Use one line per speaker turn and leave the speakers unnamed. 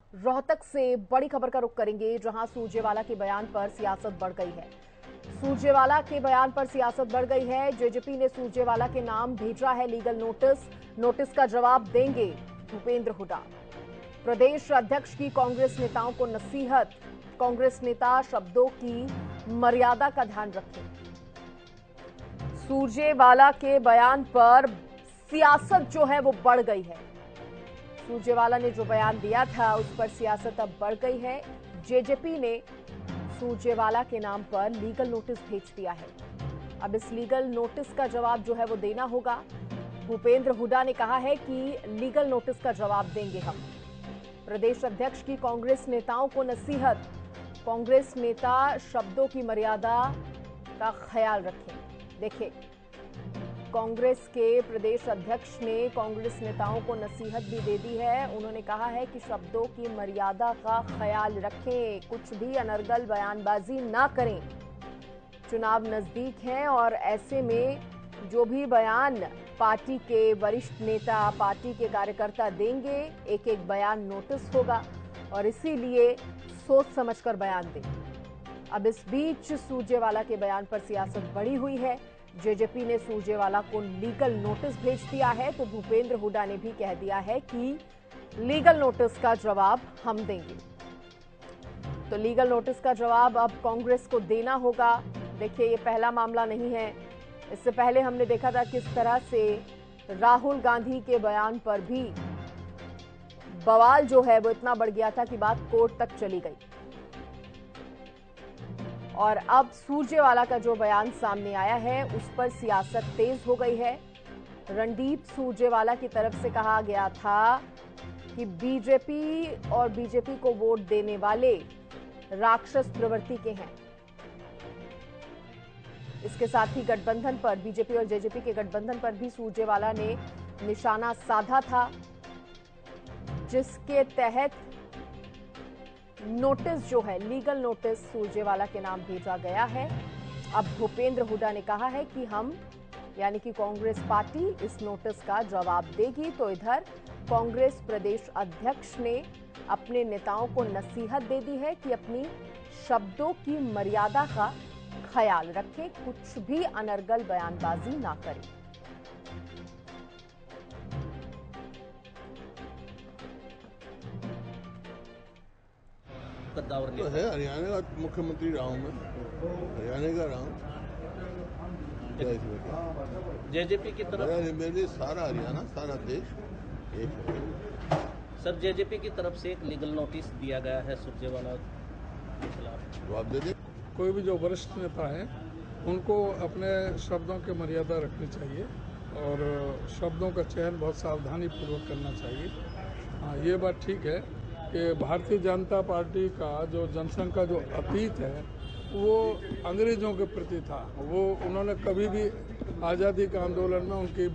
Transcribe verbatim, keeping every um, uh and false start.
रोहतक से बड़ी खबर का रुख करेंगे, जहां सुरजेवाला के बयान पर सियासत बढ़ गई है। सुरजेवाला के बयान पर सियासत बढ़ गई है। जेजेपी ने सुरजेवाला के नाम भेजा है लीगल नोटिस। नोटिस का जवाब देंगे भूपेंद्र हुड्डा। प्रदेश अध्यक्ष की कांग्रेस नेताओं को नसीहत। कांग्रेस नेता शब्दों की मर्यादा का ध्यान रखें। सुरजेवाला के बयान पर सियासत जो है वो बढ़ गई है। सुरजेवाला ने जो बयान दिया था उस पर सियासत अब बढ़ गई है। जेजेपी ने सुरजेवाला के नाम पर लीगल नोटिस भेज दिया है। अब इस लीगल नोटिस का जवाब जो है वो देना होगा। भूपेंद्र हुड्डा ने कहा है कि लीगल नोटिस का जवाब देंगे हम। प्रदेश अध्यक्ष की कांग्रेस नेताओं को नसीहत। कांग्रेस नेता शब्दों की मर्यादा का ख्याल रखें। देखिए, कांग्रेस के प्रदेश अध्यक्ष ने कांग्रेस नेताओं को नसीहत भी दे दी है। उन्होंने कहा है कि शब्दों की मर्यादा का ख्याल रखें, कुछ भी अनर्गल बयानबाजी ना करें। चुनाव नजदीक हैं और ऐसे में जो भी बयान पार्टी के वरिष्ठ नेता, पार्टी के कार्यकर्ता देंगे, एक एक बयान नोटिस होगा और इसीलिए सोच समझकर बयान दें। अब इस बीच सुरजेवाला के बयान पर सियासत बढ़ी हुई है। जेजेपी ने सुरजेवाला को लीगल नोटिस भेज दिया है, तो भूपेंद्र हुड्डा ने भी कह दिया है कि लीगल नोटिस का जवाब हम देंगे। तो लीगल नोटिस का जवाब अब कांग्रेस को देना होगा। देखिए, ये पहला मामला नहीं है। इससे पहले हमने देखा था किस तरह से राहुल गांधी के बयान पर भी बवाल जो है वो इतना बढ़ गया था कि बात कोर्ट तक चली गई। और अब सुरजेवाला का जो बयान सामने आया है उस पर सियासत तेज हो गई है। रणदीप सुरजेवाला की तरफ से कहा गया था कि बीजेपी और बीजेपी को वोट देने वाले राक्षस प्रवृत्ति के हैं। इसके साथ ही गठबंधन पर, बीजेपी और जेजेपी के गठबंधन पर भी सुरजेवाला ने निशाना साधा था, जिसके तहत नोटिस जो है, लीगल नोटिस सुरजेवाला के नाम भेजा गया है। अब भूपेंद्र हुड्डा ने कहा है कि हम, यानी कि कांग्रेस पार्टी, इस नोटिस का जवाब देगी। तो इधर कांग्रेस प्रदेश अध्यक्ष ने अपने नेताओं को नसीहत दे दी है कि अपनी शब्दों की मर्यादा का ख्याल रखें, कुछ भी अनर्गल बयानबाजी ना करें।
तो है, हरियाणा का मुख्यमंत्री रहा हूं मैं, हरियाणा का रहा हूं।
जेजेपी की तरफ
मेरे सारा हरियाणा, सारा देश एक है।
सर, जेजेपी की तरफ से एक लीगल नोटिस दिया गया है सुरजेवाला के खिलाफ।
जवाब दे दे।
कोई भी जो वरिष्ठ नेता है उनको अपने शब्दों की मर्यादा रखनी चाहिए और शब्दों का चयन बहुत सावधानी पूर्वक करना चाहिए। हाँ, ये बात ठीक है कि भारतीय जनता पार्टी का जो जनसंघ का जो अतीत है वो अंग्रेजों के प्रति था। वो उन्होंने कभी भी आज़ादी के आंदोलन में उनकी